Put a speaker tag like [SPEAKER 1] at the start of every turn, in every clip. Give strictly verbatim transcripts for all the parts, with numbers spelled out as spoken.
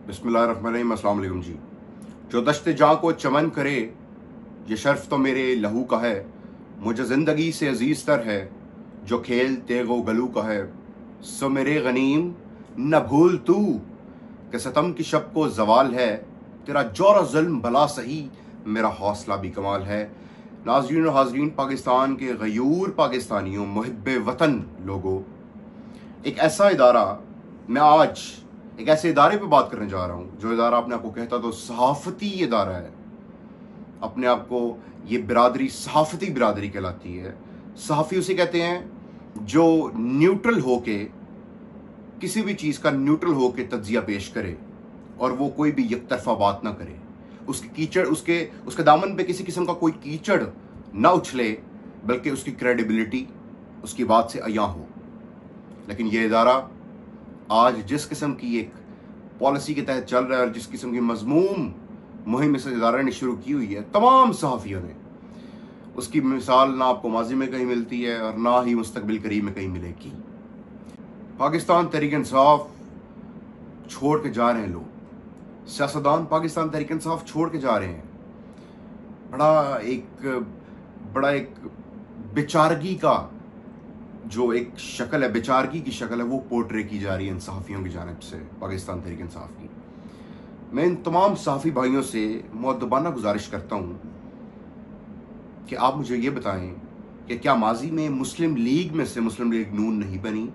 [SPEAKER 1] बिस्मिल्लाहिर्रहमानिर्रहीम। अस्सलाम वालेकुम जी। जो दश्त जाँ को चमन करे, ये शर्फ तो मेरे लहू का है। मुझे ज़िंदगी से अजीज़ तर है, जो खेल तेगो गलू का है। सो मेरे गनीम न भूल तू कि सितम की शब को जवाल है। तेरा जोर ज़ुल्म भला सही, मेरा हौसला भी कमाल है। नाज़रीन और हाज़रीन, पाकिस्तान के गयूर पाकिस्तानियों, मुहिब्बे वतन लोगों, एक ऐसा इदारा, मैं आज एक ऐसे इदारे पे बात करने जा रहा हूँ जो इदारा अपने आप को कहता तो सहाफ़ती इदारा है। अपने आप को ये बिरादरी सहाफ़ती बिरादरी कहलाती है। सहाफ़ी उसे कहते हैं जो न्यूट्रल होके, किसी भी चीज़ का न्यूट्रल होके तज्जिया पेश करे और वो कोई भी यकतरफा बात ना करे। उसके कीचड़ उसके उसके दामन पे किसी किस्म का कोई कीचड़ ना उछले, बल्कि उसकी क्रेडिबिलिटी उसकी बात से अया हो। लेकिन ये इदारा आज जिस किस्म की एक पॉलिसी के तहत चल रहा है और जिस किस्म की मजमूम मुहिम इस इदारे ने शुरू की हुई है तमाम सहाफ़ियों ने, उसकी मिसाल ना आपको माजी में कहीं मिलती है और ना ही मुस्तकबिल करीब में कहीं मिलेगी। पाकिस्तान तहरीक इंसाफ छोड़ के जा रहे हैं लोग, सियासतदान पाकिस्तान तहरीक इंसाफ छोड़ के जा रहे हैं। बड़ा एक बड़ा एक बेचारगी का जो एक शक्ल है, बेचारगी की शक्ल है, वो पोर्ट्रे की जा रही है इन सहाफ़ियों की जानिब से, पाकिस्तान तहरीक इंसाफ की। मैं इन तमाम सहाफ़ी भाइयों से मुअद्दबाना गुजारिश करता हूँ कि आप मुझे ये बताएं कि क्या माजी में मुस्लिम लीग में से मुस्लिम लीग नून नहीं बनी?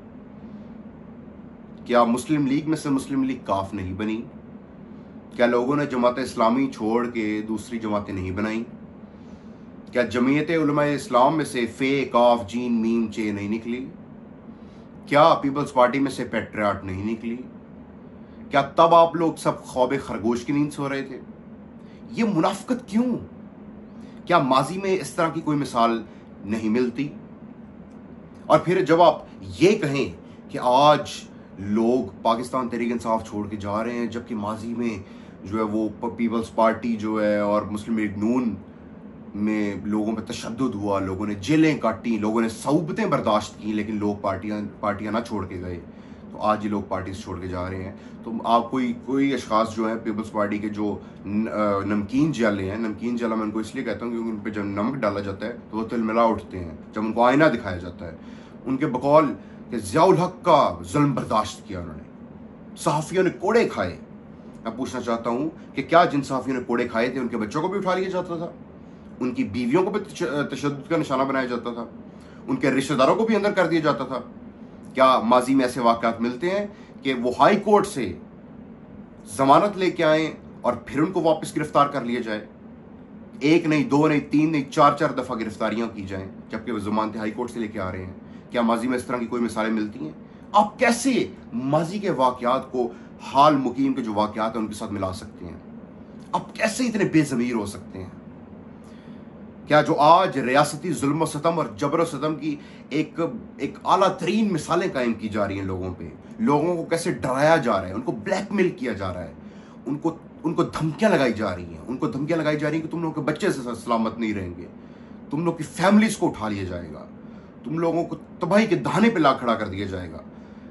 [SPEAKER 1] क्या मुस्लिम लीग में से मुस्लिम लीग काफ नहीं बनी? क्या लोगों ने जमात इस्लामी छोड़ के दूसरी जमातें नहीं बनाई? क्या जमीयत उलमा इस्लाम में से फे काफ जीन मीम चे नहीं निकली? क्या पीपल्स पार्टी में से पेट्रियाट नहीं निकली? क्या तब आप लोग सब ख्वाब खरगोश की नींद सो रहे थे? ये मुनाफिकत क्यों? क्या माजी में इस तरह की कोई मिसाल नहीं मिलती? और फिर जब आप ये कहें कि आज लोग पाकिस्तान तहरीक इंसाफ छोड़ के जा रहे हैं, जबकि माजी में जो है वो पीपल्स पार्टी जो है और मुस्लिम लीग नून में लोगों पे तशद्दुद हुआ, लोगों ने जेलें काटी, लोगों ने सऊबतें बर्दाश्त की, लेकिन लोग पार्टियां पार्टियां ना छोड़ के गए। तो आज ये लोग पार्टी से छोड़ के जा रहे हैं। तो आप कोई कोई अशखास जो हैं पीपल्स पार्टी के जो नमकीन जाले हैं, नमकीन जाला मैं उनको इसलिए कहता हूँ क्योंकि उन पर जब नमक डाला जाता है तो वो तिलमिला उठते हैं, जब उनको आईना दिखाया जाता है। उनके बकौल कि ज़ियाउल हक का जुल्म बर्दाश्त किया उन्होंने, सहाफ़ियों ने कोड़े खाए। मैं पूछना चाहता हूँ कि क्या जिन सहाफ़ियों ने कोड़े खाए थे उनके बच्चों को भी उठा लिया जाता था? उनकी बीवियों को भी तशद्दुद का निशाना बनाया जाता था? उनके रिश्तेदारों को भी अंदर कर दिया जाता था? क्या माजी में ऐसे वाक़यात मिलते हैं कि वो हाई कोर्ट से जमानत लेके आए और फिर उनको वापस गिरफ्तार कर लिया जाए? एक नहीं, दो नहीं, तीन नहीं, चार चार दफ़ा गिरफ्तारियां की जाएं, जबकि वो जमानतें हाई कोर्ट से लेके आ रहे हैं। क्या माजी में इस तरह की कोई मिसालें मिलती हैं? आप कैसे माजी के वाक़यात को हाल मुकीम के जो वाक़यात हैं उनके साथ मिला सकते हैं? आप कैसे इतने बेज़मीर हो सकते हैं? क्या जो आज रियासती जुल्म सतम और जबर सतम की एक एक आला तरीन मिसालें कायम की जा रही हैं लोगों पे, लोगों को कैसे डराया जा रहा है, उनको ब्लैकमेल किया जा रहा है, उनको उनको धमकियां लगाई जा रही हैं, उनको धमकियां लगाई जा रही हैं कि तुम लोगों के बच्चे से सलामत नहीं रहेंगे, तुम लोग की फैमिलीज को उठा लिया जाएगा, तुम लोगों को तबाही के दाने पे ला खड़ा कर दिया जाएगा।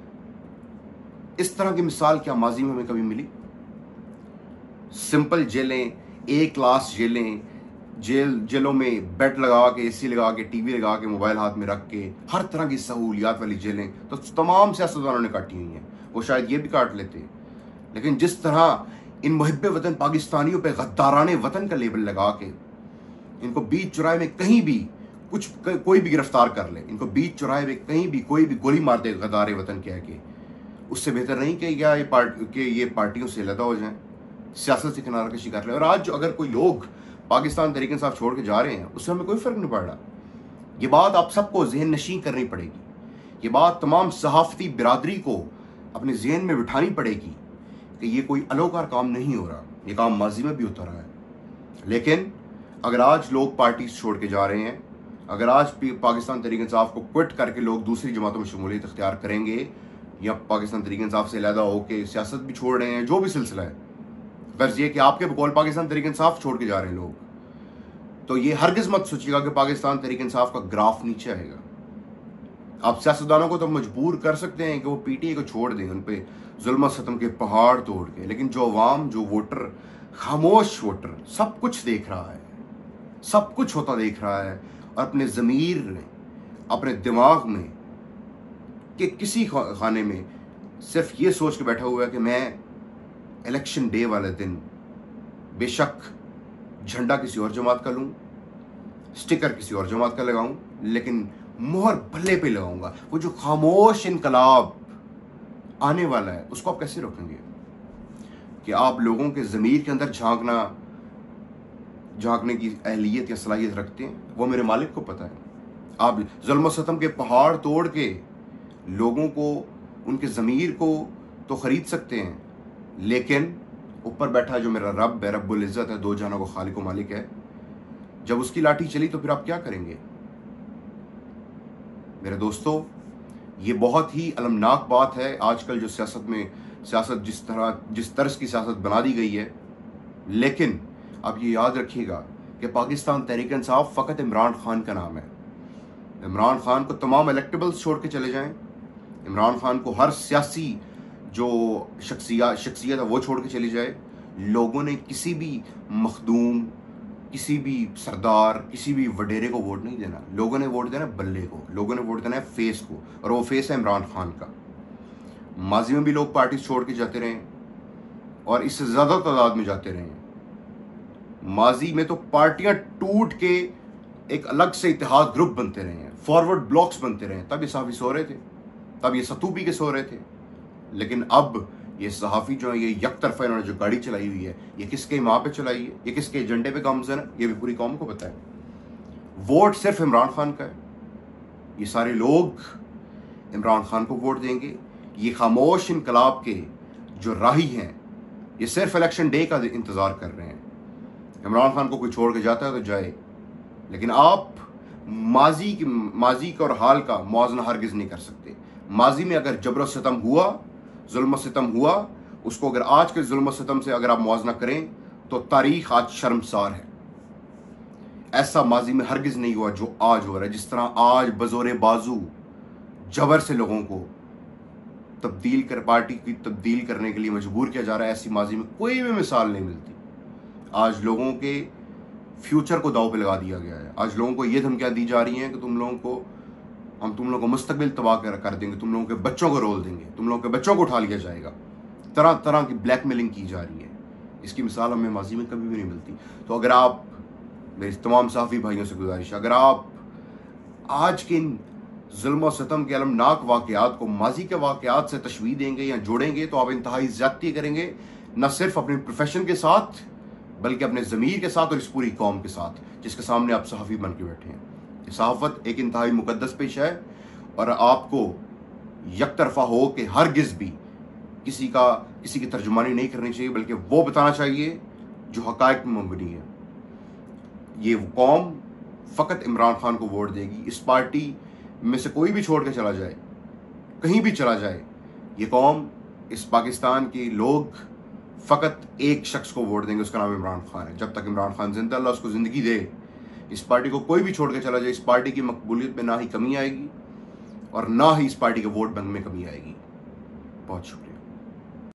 [SPEAKER 1] इस तरह की मिसाल क्या माजी में हमें कभी मिली? सिंपल जेलें, ए क्लास जेलें, जेल जेलों में बेड लगा के, एसी लगा के, टीवी लगा के, मोबाइल हाथ में रख के, हर तरह की सहूलियात वाली जेलें तो तमाम सियासतदानों ने काटी हुई हैं। वो शायद ये भी काट लेते, लेकिन जिस तरह इन मुहिब्बे वतन पाकिस्तानियों पे गद्दाराने वतन का लेबल लगा के इनको बीच चौराहे में कहीं भी कुछ कोई भी गिरफ्तार कर ले, इनको बीच चौराहे में कहीं भी कोई भी गोली मार दे गद्दारे वतन कह के, उससे बेहतर नहीं कि क्या ये पार्ट के ये पार्टियों से अलग हो जाएं, सियासत से किनारा कशी कर ले। और आज अगर कोई लोग पाकिस्तान तहरीक इंसाफ छोड़ के जा रहे हैं, उससे हमें कोई फर्क नहीं पड़ रहा। ये बात आप सबको ज़हन नशीं करनी पड़ेगी, ये बात तमाम सहाफ़ती बिरादरी को अपने ज़हन में बिठानी पड़ेगी कि ये कोई अलोकार काम नहीं हो रहा, ये काम माजी में भी होता रहा है। लेकिन अगर आज लोग पार्टी छोड़ के जा रहे हैं, अगर आज पाकिस्तान तहरीक इंसाफ को क्विट करके लोग दूसरी जमातों में शमूलियत इख्तियार करेंगे या पाकिस्तान तहरीक इंसाफ से अलहदा होकर सियासत भी छोड़ रहे हैं, जो भी सिलसिला है, गर्ज ये कि आपके बकौल पाकिस्तान तहरीक इंसाफ छोड़ के जा रहे हैं लोग, तो ये हरगिज़ मत सोचिएगा कि पाकिस्तान तहरीक इंसाफ का ग्राफ नीचे आएगा। आप सियासतदानों को तो मजबूर कर सकते हैं कि वो पी टी आई को छोड़ दें, उन पे जुल्म सितम के पहाड़ तोड़ के, लेकिन जो अवाम, जो वोटर, खामोश वोटर सब कुछ देख रहा है, सब कुछ होता देख रहा है, और अपने ज़मीर में, अपने दिमाग में कि किसी खाने में सिर्फ ये सोच के बैठा हुआ है कि मैं इलेक्शन डे वाले दिन बेशक झंडा किसी और जमात का लूं, स्टिकर किसी और जमात का लगाऊं, लेकिन मोहर भले पे लगाऊंगा। वो जो खामोश इनकलाब आने वाला है उसको आप कैसे रोकेंगे? कि आप लोगों के ज़मीर के अंदर झांकना झांकने की अहलियत या सलाहियत रखते हैं, वो मेरे मालिक को पता है। आप ज़ुल्म सितम के पहाड़ तोड़ के लोगों को, उनके ज़मीर को तो ख़रीद सकते हैं, लेकिन ऊपर बैठा जो मेरा रब है, रब्बुल इज़्ज़त है, दो जहानों का खालिक व मालिक है, जब उसकी लाठी चली तो फिर आप क्या करेंगे? मेरे दोस्तों, ये बहुत ही अलमनाक बात है आजकल जो सियासत में, सियासत जिस तरह जिस तर्ज की सियासत बना दी गई है। लेकिन आप ये याद रखिएगा कि पाकिस्तान तहरीक इंसाफ फ़कत इमरान खान का नाम है। इमरान खान को तमाम इलेक्टेबल्स छोड़ के चले जाएं, इमरान खान को हर सियासी जो शख्सियत शख्सियत है वो छोड़ के चली जाए। लोगों ने किसी भी मखदूम, किसी भी सरदार, किसी भी वडेरे को वोट नहीं देना। लोगों ने वोट देना बल्ले को, लोगों ने वोट देना है फेस को, और वो फेस है इमरान खान का। माजी में भी लोग पार्टी छोड़ के जाते रहे और इससे ज़्यादा तादाद में जाते रहे। माजी में तो पार्टियां टूट के एक अलग से इत्तेहाद ग्रुप बनते रहे हैं, फॉरवर्ड ब्लॉक्स बनते रहे। तब ये सहाफ़ी सो रहे थे, तब ये सतू पी के सो रहे थे। लेकिन अब ये सहाफ़ी जो है, ये यक तरफा इन्होंने जो गाड़ी चलाई हुई है, ये किसके माँ पे चलाई है, ये किसके एजेंडे पे गामज़न है, ये भी पूरी कौम को पता है। वोट सिर्फ इमरान खान का है। ये सारे लोग इमरान खान को वोट देंगे। ये खामोश इनकलाब के जो राही हैं, ये सिर्फ इलेक्शन डे का इंतज़ार कर रहे हैं। इमरान खान को कोई छोड़ के जाता है तो जाए, लेकिन आप माजी की माजी का और हाल का मुआवजा हरगिज़ नहीं कर सकते। माजी में अगर जबर सितम हुआ, जुल्म सितम हुआ, उसको अगर आज के जुल्म सितम से अगर आप मुआवजा करें तो तारीख आज शर्मसार है। ऐसा माजी में हरगिज़ नहीं हुआ जो आज हो रहा है। जिस तरह आज बज़ोरे बाजू जबर से लोगों को तब्दील कर पार्टी की तब्दील करने के लिए मजबूर किया जा रहा है, ऐसी माजी में कोई भी मिसाल नहीं मिलती। आज लोगों के फ्यूचर को दाव पे लगा दिया गया है। आज लोगों को ये धमकियाँ दी जा रही हैं कि तुम लोगों को हम तुम लोगों को मुस्तकबिल तबाह कर, कर देंगे, तुम लोगों के बच्चों को रोल देंगे, तुम लोगों के बच्चों को उठा लिया जाएगा। तरह तरह की ब्लैकमेलिंग की जा रही है। इसकी मिसाल हमें माजी में कभी भी नहीं मिलती। तो अगर आप, मेरे तमाम सहाफ़ी भाइयों से गुजारिश है, अगर आप आज के इन जुल्म और सितम के अलमनाक वाक़यात को माजी के वाक़यात से तशबीह देंगे या जोड़ेंगे तो आप इंतहाई ज़्यादती करेंगे, न सिर्फ अपने प्रोफेशन के साथ बल्कि अपने ज़मीर के साथ और इस पूरी कौम के साथ जिसके सामने आप सहाफ़ी बन के बैठे हैं। सहाफ़त एक इंतहाई मुक़द्दस पेशा है और आपको यक तरफा हो के हरगिज़ भी किसी का किसी की तर्जुमानी नहीं करनी चाहिए, बल्कि वो बताना चाहिए जो हक़ाइक़ में मबनी है। ये कौम फ़कत इमरान खान को वोट देगी। इस पार्टी में से कोई भी छोड़ के चला जाए, कहीं भी चला जाए, ये कौम, इस पाकिस्तान के लोग फ़कत एक शख्स को वोट देंगे, उसका नाम इमरान खान है। जब तक इमरान खान जिंदा, अल्लाह उसको ज़िंदगी दे, इस पार्टी को कोई भी छोड़ के चला जाए, इस पार्टी की मकबूलियत में ना ही कमी आएगी और ना ही इस पार्टी के वोट बैंक में कमी आएगी। बहुत शुक्रिया।